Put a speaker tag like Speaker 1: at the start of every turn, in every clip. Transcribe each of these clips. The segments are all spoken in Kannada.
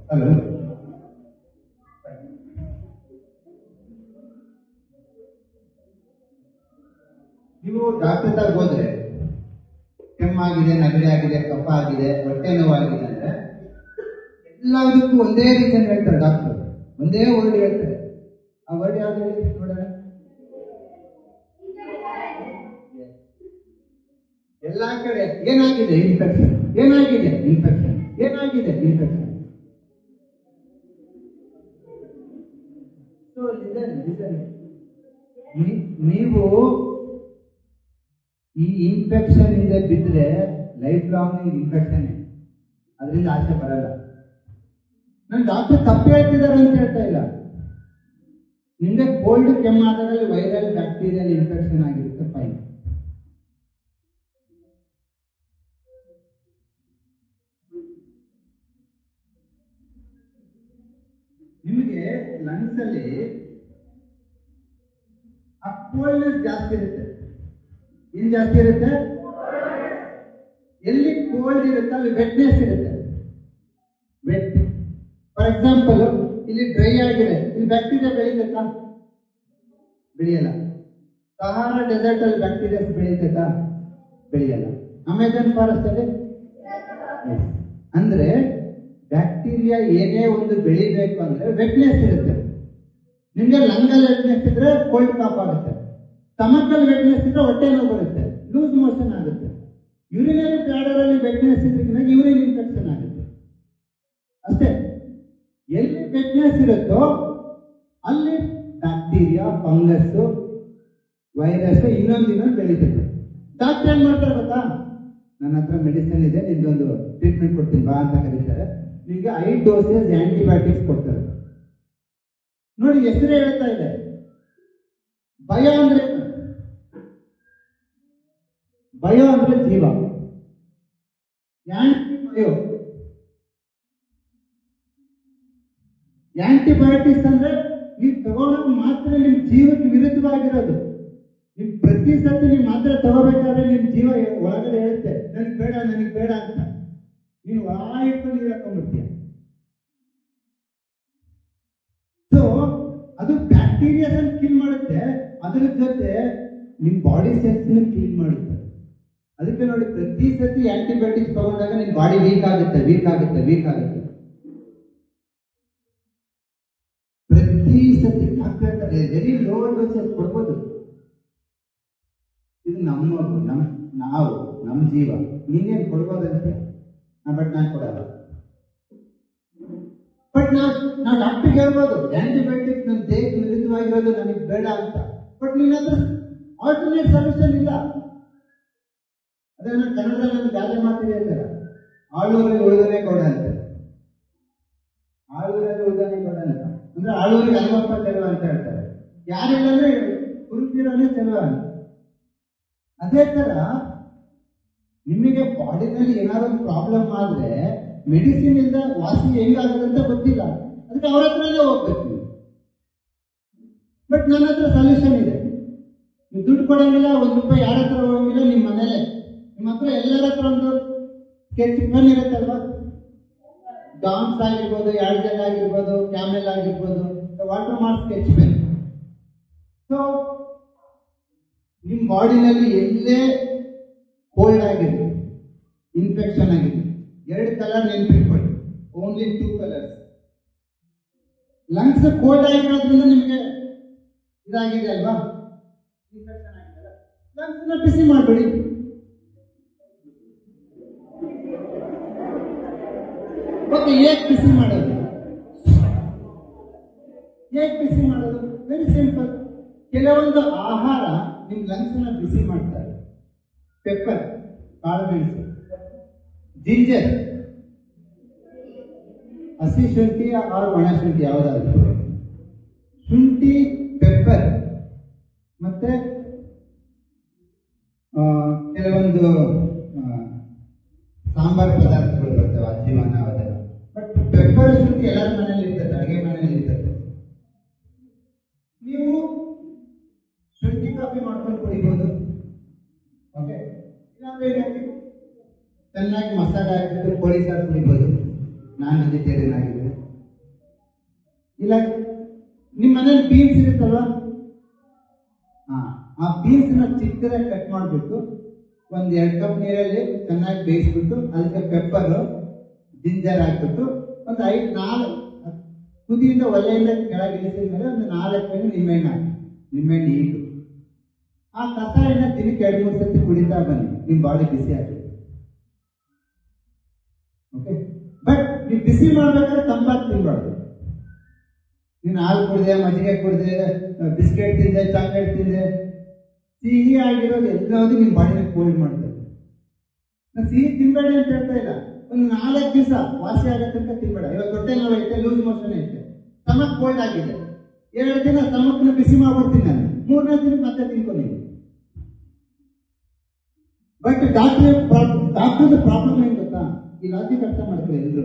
Speaker 1: ಹಲೋ, ನೀವು ಡಾಕ್ಟರ್ ತಾಗ ಹೋದ್ರೆ ಕೆಮ್ಮಾಗಿದೆ, ನೆಗಡಿ ಆಗಿದೆ, ಕಫ ಆಗಿದೆ, ಹೊಟ್ಟೆ ನೋವಾಗಿದೆ ಅಂದ್ರೆ ಎಲ್ಲದಕ್ಕೂ ಒಂದೇ ರೀಸನ್ ಹೇಳ್ತಾರೆ ಡಾಕ್ಟರ್, ಒಂದೇ ವರ್ಡ್ ಹೇಳ್ತಾರೆ. ಆ ವರ್ಡ್ ಯಾವ್ದು ಹೇಳಿ ನೋಡೋಣ. ಎಲ್ಲಾ ಕಡೆ ಏನಾಗಿದೆ? ಇನ್ಫೆಕ್ಷನ್. ಏನಾಗಿದೆ? ಇನ್ಫೆಕ್ಷನ್. ಏನಾಗಿದೆ? ಇನ್ಫೆಕ್ಷನ್. ನೀವು ಈ ಇನ್ಫೆಕ್ಷನ್ ಇಂದ ಬಿದ್ರೆ ಲೈಫ್ ಲಾಂಗ್ ಇನ್ಫೆಕ್ಷನ್, ಅದರಿಂದ ಆಚೆ ಬರಲ್ಲ. ನಾನು ಡಾಕ್ಟರ್ ತಪ್ಪು ಹೇಳ್ತಿದ್ದಾರೆ ಅಂತ ಹೇಳ್ತಾ ಇಲ್ಲ. ನಿಮ್ಗೆ ಕೋಲ್ಡ್ ಕೆಮ್ಮಾದಲ್ಲಿ ವೈರಲ್ ಬ್ಯಾಕ್ಟೀರಿಯಲ್ ಇನ್ಫೆಕ್ಷನ್ ಆಗಿರುತ್ತೆ, ಫೈನ್. ನಿಮಗೆ ಲಂಗ್ಸ್ ಅಲ್ಲಿ ಆ ಕೋಲ್ಡ್ನೆಸ್ ಜಾಸ್ತಿ ಇರುತ್ತೆ. ಏನ್ ಜಾಸ್ತಿ ಇರುತ್ತೆ? ಎಲ್ಲಿ ಕೋಲ್ಡ್ ಇರುತ್ತೆ ಅಲ್ಲಿ ವೆಟ್ನೆಸ್ ಇರುತ್ತೆ. ವೆಟ್. ಫಾರ್ ಎಕ್ಸಾಂಪಲ್, ಇಲ್ಲಿ ಡ್ರೈ ಆಗಿದೆ, ಇಲ್ಲಿ ಬ್ಯಾಕ್ಟೀರಿಯಾ ಬೆಳೀತೈತಾ? ಬೆಳೆಯಲ್ಲ. ಸಹಾರಾ ಡೆಸರ್ಟ್ ಅಲ್ಲಿ ಬ್ಯಾಕ್ಟೀರಿಯಾ ಬೆಳೀತೈತಾ? ಬೆಳೆಯಲ್ಲ. ಅಮೆಜಾನ್ ಫಾರೆಸ್ಟ್ ಅಲ್ಲಿ ಅಂದ್ರೆ ಬ್ಯಾಕ್ಟೀರಿಯಾ ಏನೇ ಒಂದು ಬೆಳಿಬೇಕು ಅಂದ್ರೆ ವೆಟ್ನೆಸ್ ಇರುತ್ತೆ. ನಿಮ್ಗೆ ಲಂಗಲ್ಲಿ ವೆಟ್ನೆಸ್ ಇದ್ರೆ ಕೋಲ್ಡ್ ಕಾಫ್ ಆಗುತ್ತೆ, ಸ್ಟಮಕಲ್ಲಿ ವೆಟ್ನೆಸ್ ಇದ್ರೆ ಹೊಟ್ಟೆ ನೋವು ಬರುತ್ತೆ, ಲೂಸ್ ಮೋಷನ್ ಆಗುತ್ತೆ. ಯೂರಿನರಿ ಬ್ಲಾಡರ್ ಅಲ್ಲಿ ವೆಟ್ನೆಸ್ ಇದ್ರೆ ಯೂರಿನ್ ಇನ್ಫೆಕ್ಷನ್ ಆಗುತ್ತೆ. ಅಷ್ಟೇ. ಎಲ್ಲಿ ವೆಟ್ನೆಸ್ ಇರುತ್ತೋ ಅಲ್ಲಿ ಬ್ಯಾಕ್ಟೀರಿಯಾ, ಫಂಗಸ್, ವೈರಸ್ ಇನ್ನೊಂದು ಬೆಳೀತದೆ. ಡಾಕ್ಟರ್ ಏನ್ ಮಾಡ್ತಾರೆ ಗೊತ್ತಾ? ನನ್ನ ಹತ್ರ ಮೆಡಿಸಿನ್ ಇದೆ, ನಿಮ್ದೊಂದು ಟ್ರೀಟ್ಮೆಂಟ್ ಕೊಡ್ತೀನಿ ಬಾ ಅಂತ ಕರೀತಾರೆ. ನಿಮ್ಗೆ 5 ಡೋಸೇಜ್ ಆಂಟಿಬಯೋಟಿಕ್ಸ್ ಕೊಡ್ತಾರೆ. ನೋಡಿ, ಹೆಸರೇ ಹೇಳ್ತಾ ಇದೆ. ಬಯೋ ಅಂದ್ರೆ ಬಯೋ ಅಂದ್ರೆ ಜೀವ. ಆಂಟಿಬಯೋ, ಆಂಟಿಬಯೋಟಿಕ್ಸ್ ಅಂದ್ರೆ ನೀವು ತಗೊಳ್ಳೋದು ಮಾತ್ರ ನಿಮ್ ಜೀವಕ್ಕೆ ವಿರುದ್ಧವಾಗಿರೋದು. ನಿಮ್ ಪ್ರತಿ ಸತಿ ನೀವು ಮಾತ್ರ ತಗೋಬೇಕಾದ್ರೆ ನಿಮ್ ಜೀವ ಒಳಗಡೆ ಹೇಳುತ್ತೆ ನನಗೆ ಬೇಡ, ನನಗೆ ಬೇಡ ಅಂತ. ನೀನು ಒಳ ಇಟ್ಕೊಂಡು ಹಾಕೊಂಡ್ಬಿಡ್ತೀಯ. ಸೊ ಅದು ಬ್ಯಾಕ್ಟೀರಿಯಾಸ್ ಕಿಲ್ ಮಾಡುತ್ತೆ, ಅದರ ಜೊತೆ ನಿಮ್ ಬಾಡಿ ಸೆಲ್ಸ್ ಕ್ಲೀನ್ ಮಾಡುತ್ತೆ. ಅದಕ್ಕೆ ನೋಡಿ, ಪ್ರತಿ ಸತಿ ಆಂಟಿಬಯೋಟಿಕ್ಸ್ ತಗೊಂಡಾಗ ನಿಮ್ ಬಾಡಿ ವೀಕ್ ಆಗುತ್ತೆ. ಪ್ರತಿ ಸತಿ ಡಾಕ್ಟರ್ ವೆರಿ ಲೋ ಡೋಸಸ್ ಕೊಡ್ಬೋದು. ಇದು ನಮ್ಮ ಜೀವ. ನೀನೇನ್ ಕೊಡ್ಬೋದಂತೆ? ಬಟ್ ನಾನು ಕೊಡಲ್ಲ. ಬಟ್ ನಾವು ಡಾಕ್ಟರ್ ಹೇಳ್ಬೋದು ಆಂಟಿಬಯೋಟಿಕ್ಸ್ ನನ್ನ ದೇಹಕ್ಕೆ ವಿರುದ್ಧವಾಗಿರೋದು, ನನಗೆ ಬೇಡ ಅಂತ. ಬಟ್ ನಿನ್ನ ಹತ್ರ ಆಲ್ಟರ್ನೇಟ್ ಸೊಲ್ಯೂಷನ್ ಇಲ್ಲ. ಅದನ್ನ ಕನ್ನಡದಲ್ಲಿ ಒಂದು ಗಾದೆ ಮಾತಿದೆ ಅಂತಾರೆ, ಆಳೂರಲ್ಲಿ ಉಳಿದನೇ ಗೌಡ ಅಂತ. ಆಳೂರಲ್ಲಿ ಉಳಿದನೇ ಗೌಡ ಅಂತ ಅಂದ್ರೆ ಆಳೂರಿಗೆ ಅಲ್ವಪ್ಪ ಚೆಲುವ ಅಂತ ಹೇಳ್ತಾರೆ. ಯಾರಿಲ್ಲ ಅಂದ್ರೆ ಕುರುತಿರೋನೇ ಚೆಲುವ ಅಂತ. ಅದೇ ತರ ನಿಮಗೆ ಬಾಡಿನಲ್ಲಿ ಏನಾದ್ರು ಪ್ರಾಬ್ಲಮ್ ಆದ್ರೆ ಮೆಡಿಸಿನ್ ಇಂದ ವಾಸಿ ಹೆಂಗಾಗುತ್ತೆ ಅಂತ ಗೊತ್ತಿಲ್ಲ. ಅದಕ್ಕೆ ಅವ್ರ ಹತ್ರನೇ ಹೋಗ್ಬೇಕು. ಬಟ್ ನನ್ನ ಹತ್ರ ಸೊಲ್ಯೂಷನ್ ಇದೆ. ನೀವು ದುಡ್ಡು ಕೊಡೋಂಗಿಲ್ಲ, ₹1 ಯಾರ ಹತ್ರ ಹೋಗಿಲ್ಲ, ನಿಮ್ಮ ಮನೇಲೆ. ನಿಮ್ಮ ಹತ್ರ ಎಲ್ಲರ ಹತ್ರ ಒಂದು ಸ್ಕೆಚ್ ಪೆನ್ ಇರುತ್ತಲ್ವಾ? ಡಾನ್ಸ್ ಆಗಿರ್ಬೋದು, ಯಾರ್ಜೆಲ್ ಆಗಿರ್ಬೋದು, ಕ್ಯಾಮೆಲ್ ಆಗಿರ್ಬೋದು, water mark sketch pen. So ನಿಮ್ಮ ಬಾಡಿನಲ್ಲಿ ಎಲ್ಲೇ ಕೋಲ್ಡ್ ಆಗಿದೆ, ಇನ್ಫೆಕ್ಷನ್ ಆಗಿದೆ, 2 ಕಲರ್ ನೆನ್ಪಿಟ್ಕೊಳ್ಳಿ. Only 2 colours. ಲಂಗ್ಸ್ ಕೋಲ್ಡ್ ಆಗಿರೋದ್ರಿಂದ ನಿಮಗೆ ಇದಾಗಿದೆ ಅಲ್ವಾ, ಇನ್ಫೆಕ್ಷನ್ ಆಗಿದೆ. ಲಂಗ್ಸ್ ಬಿಸಿ ಮಾಡಬೇಡಿ. ಓಕೆ, ಹೇಗೆ ಬಿಸಿ ಮಾಡೋದು? Very simple. ಕೆಲವೊಂದು ಆಹಾರ ನಿಮ್ ಲಂಗ್ಸ್ ನ ಬಿಸಿ ಮಾಡ್ತಾರೆ. ಪೆಪ್ಪರ್, ಕಾಳುಮೆಣಸು, ಜಿಂಜರ್, ಹಸಿ ಶುಂಠಿ ಒಣ ಶುಂಠಿ ಯಾವುದಾದ್ರು, ಶುಂಠಿ, ಪೆಪ್ಪರ್, ಮತ್ತೆ ಕೆಲವೊಂದು ಸಾಂಬಾರ್ ಪದಾರ್ಥಗಳು ಬರ್ತವೆ, ಅಜ್ಜಿಮಾನ ಅದೆಲ್ಲ. ಬಟ್ ಪೆಪ್ಪರ್, ಶುಂಠಿ ಎಲ್ಲರ ಮನೇಲಿ ಇರ್ತದೆ, ಅಡುಗೆ ಮನೇಲಿ ಇರ್ತದೆ. ನೀವು ಶುಂಠಿ ಕಾಫಿ ಮಾಡ್ಕೊಂಡು ಕುಡಿಬಹುದು. ಓಕೆ, ಚೆನ್ನಾಗಿ ಮಸಾಲೆ ಹಾಕಿಬಿಟ್ಟು ಕೋಳಿ ಸಾರು ಕುಡಿಬಹುದು. ನಾನು ವೆಜಿಟೇರಿಯನ್ ಆಗಿದ್ದೀನಿ. ಇಲ್ಲ ನಿಮ್ಮ ಮನೇಲಿ ಬೀನ್ಸ್ ಇರುತ್ತಲ್ವಾ, ಆ ಬೀನ್ಸ್ನ ಚಿಕ್ಕದಾಗಿ ಕಟ್ ಮಾಡಿಬಿಟ್ಟು ಒಂದು 2 ಕಪ್ ನೀರಲ್ಲಿ ಚೆನ್ನಾಗಿ ಬೇಯಿಸ್ಬಿಟ್ಟು ಅದಕ್ಕೆ ಪೆಪ್ಪರು ಜಿಂಜರ್ ಹಾಕ್ಬಿಟ್ಟು ಒಂದು 5-4 ಕುದಿಯಿಂದ ಒಲೆಯಿಂದ ಕೆಳಗೆ ಇಳಿಸಿದ ಮೇಲೆ ಒಂದು 4 ನಿಂಬೆಹಣ್ಣು ಹಾಕಿ, ನಿಂಬೆಹಣ್ಣು ಈಟು ಆ ಕಷಾಯನ ದಿನಕ್ಕೆ 2-3 ಸತಿ ಕುಡಿತಾ ಬನ್ನಿ, ನಿಮ್ಮ ಬಾಡಿ ಬಿಸಿ ಆಗುತ್ತೆ. ಓಕೆ, ಬಟ್ ನೀವು ಬಿಸಿ ಮಾಡ್ಬೇಕಾದ್ರೆ ತಂಪಾಗಿ ತಿನ್ಬಾರ್ದು. ನೀನು ಹಾಲು ಕುಡಿದೆ, ಮಜ್ಜಿಗೆ ಕುಡಿದೆ, ಬಿಸ್ಕೆಟ್ ತಿಂದೆ, ಚಾಕ್ಲೇಟ್ ತಿಂದೆ, ಸಿಹಿ ಆಗಿರೋದು ಎಲ್ಲಾದ್ರು ನಿಮ್ಮ ಬಾಡಿನ ಕೋಲ್ಡ್ ಮಾಡ್ತದೆ. ನಾನು ಸಿಹಿ ತಿನ್ಬೇಡಿ ಅಂತ ಹೇಳ್ತಾ ಇಲ್ಲ, ಒಂದು 4 ದಿವಸ ವಾಸಿ ಆಗತ್ತೆ ಅಂತ ತಿನ್ಬೇಡ. ಇವತ್ತು ಹೊಟ್ಟೆ ನೋವು ಐತೆ, ಲೂಸ್ ಮೋಷನ್ ಐತೆ, ಸ್ಟಮಕ್ ಕೋಲ್ಡ್ ಆಗಿದೆ, 2 ದಿನ ಸ್ಟಮಕ್ನ ಬಿಸಿ ಮಾಡ್ಬಿಡ್ತೀನಿ ನಾನು, 3ನೇ ದಿನ ಮತ್ತೆ ತಿನ್ಕೊಂಡಿದ್ದೀನಿ. ಬಟ್ ಡಾಕ್ಟರ್ದ ಪ್ರಾಬ್ಲಮ್ ಏನ್ ಗೊತ್ತಾ, ಈ ಲಾಜಿಕ್ ಅರ್ಥ ಮಾಡ್ತಾರೆ ಎಲ್ರು.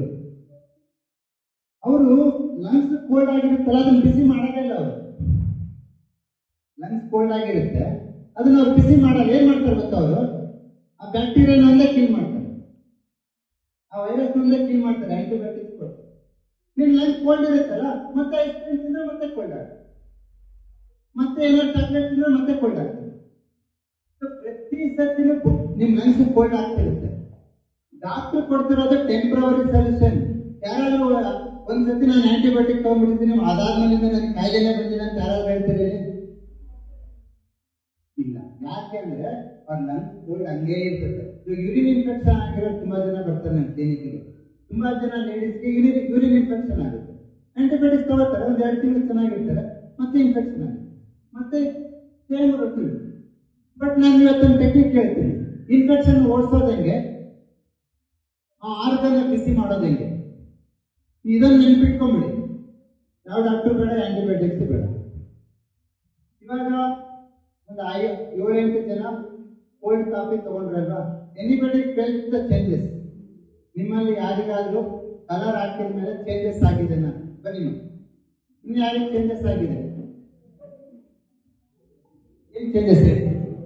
Speaker 1: ಅವರು ಲಂಗ್ಸ್ ಕೋಲ್ಡ್ ಆಗಿರುತ್ತಲ್ಲ ಅದನ್ನ ಬಿಸಿ ಮಾಡಲ್ಲ. ಅವರು ಲಂಗ್ಸ್ ಕೋಲ್ಡ್ ಆಗಿರುತ್ತೆ, ಅದನ್ನ ಅವ್ರು ಬಿಸಿ ಮಾಡಲ್ಲ. ಏನ್ ಮಾಡ್ತಾರೆ ಗೊತ್ತಾ, ಅವರು ಆ ಬ್ಯಾಕ್ಟೀರಿಯಾನ ಒಂದೇ ಕ್ಲೀನ್ ಮಾಡ್ತಾರೆ, ಆ ವೈರಸ್ ಒಂದೇ ಕ್ಲೀನ್ ಮಾಡ್ತಾರೆ, ಆಂಟಿಬಯೋಟಿಕ್ಸ್ ಕೊಟ್ಟು. ನಿಮ್ ಲಂಗ್ಸ್ ಕೋಲ್ಡ್ ಇರುತ್ತಲ್ಲ, ಮತ್ತೆ ಐಸ್ ಕ್ರೀಮ್ ತಿಂದ್ರೆ ಮತ್ತೆ ಕೋಲ್ಡ್ ಆಗುತ್ತೆ, ಮತ್ತೆ ಏನಾದ್ರು ಚಾಕ್ಲೇಟ್ ತಿಂದ್ರೆ ಮತ್ತೆ ಕೋಲ್ಡ್ ಆಗುತ್ತೆ. ಪ್ರತಿ ಸರ್ತಿನೂ ನಿಮ್ ಲಂಗ್ಸ್ ಕೋಲ್ಡ್ ಆಗ್ತಿರುತ್ತೆ. ಡಾಕ್ಟರ್ ಕೊಡ್ತಿರೋದು ಟೆಂಪ್ರವರಿ ಸೊಲ್ಯೂಷನ್. ಯಾರಾದ್ರೂ ಒಂದ್ಸತಿ ನಾನು ಆಂಟಿಬಯೋಟಿಕ್ ತಗೊಂಡ್ಬಿಟ್ಟಿದ್ದೀನಿ, ಅದಾದ್ಮೇಲೆ ನನಗೆ ಕಾಯಿಲೆನೇ ಬಂದಿದೆ ಅಂತ ಯಾರಾದ್ರೂ ಹೇಳ್ತೀರಿ? ಇಲ್ಲ. ಯಾಕೆಂದ್ರೆ ಅವ್ರ ಲಂಗ್ಸ್ ಕೋಲ್ಡ್ ಹಂಗೇ ಇರ್ತದೆ. ಯೂರಿನ್ ಇನ್ಫೆಕ್ಷನ್ ಆಗಿರೋ ತುಂಬಾ ಜನ ಬರ್ತಾರೆ ನನ್ನ ಕ್ಲಿನಿಕ್ಗೆ. ತುಂಬಾ ಜನ ಲೇಡೀಸ್ಗೆ ಯೂರಿನ್ ಇನ್ಫೆಕ್ಷನ್ ಆಗುತ್ತೆ, ಆಂಟಿಬಯೋಟಿಕ್ಸ್ ತಗೋತಾರೆ, 1-2 ತಿಂಗಳು ಚೆನ್ನಾಗಿರ್ತಾರೆ, ಮತ್ತೆ ಇನ್ಫೆಕ್ಷನ್ ಆಗುತ್ತೆ, ಮತ್ತೆ ಸೇಮ್ ರೊಟೀನ್. ಬಟ್ ನಾನು ಇವತ್ತೊಂದು ಟೆಕ್ನಿಕ್ ಹೇಳ್ತೀನಿ, ಇನ್ಫೆಕ್ಷನ್ ಓಡಿಸೋದು ಹೆಂಗೆ, ಆ ಆರ್ಗನ್ ಬಿಸಿ ಮಾಡೋದು ಹೆಂಗೆ, ಇದನ್ನು ನೆನ್ಪಿಟ್ಕೊಂಡ್ಬಿಡಿ. ಯಾವ ಡಾಕ್ಟರ್ ಬೇಡ, ಆಂಟಿಬಯೋಟಿಕ್ಸ್ ಬೇಡ. ಇವಾಗ ಒಂದು 7-8 ಜನ ಕೋಲ್ಡ್ ಕಾಫಿ ತಗೊಂಡ್ರಲ್ವಾ, ಎನಿಬಡಿ ಫೆಲ್ಟ್ ದ ಚೇಂಜಸ್? ನಿಮ್ಮಲ್ಲಿ ಯಾರಿಗಾದ್ರೂ ಕಲರ್ ಹಾಕಿದ ಮೇಲೆ ಚೇಂಜಸ್ ಆಗಿದೆ? ಬನ್ನಿ, ಇನ್ನು ಯಾರಿಗೆ ಚೇಂಜಸ್ ಆಗಿದೆ? ಏನ್ ಚೇಂಜಸ್ ಇದೆ?